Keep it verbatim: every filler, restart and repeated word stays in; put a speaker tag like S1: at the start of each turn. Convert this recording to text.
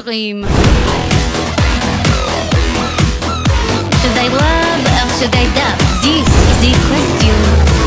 S1: scream? Should I rub or should I dab? This is the question.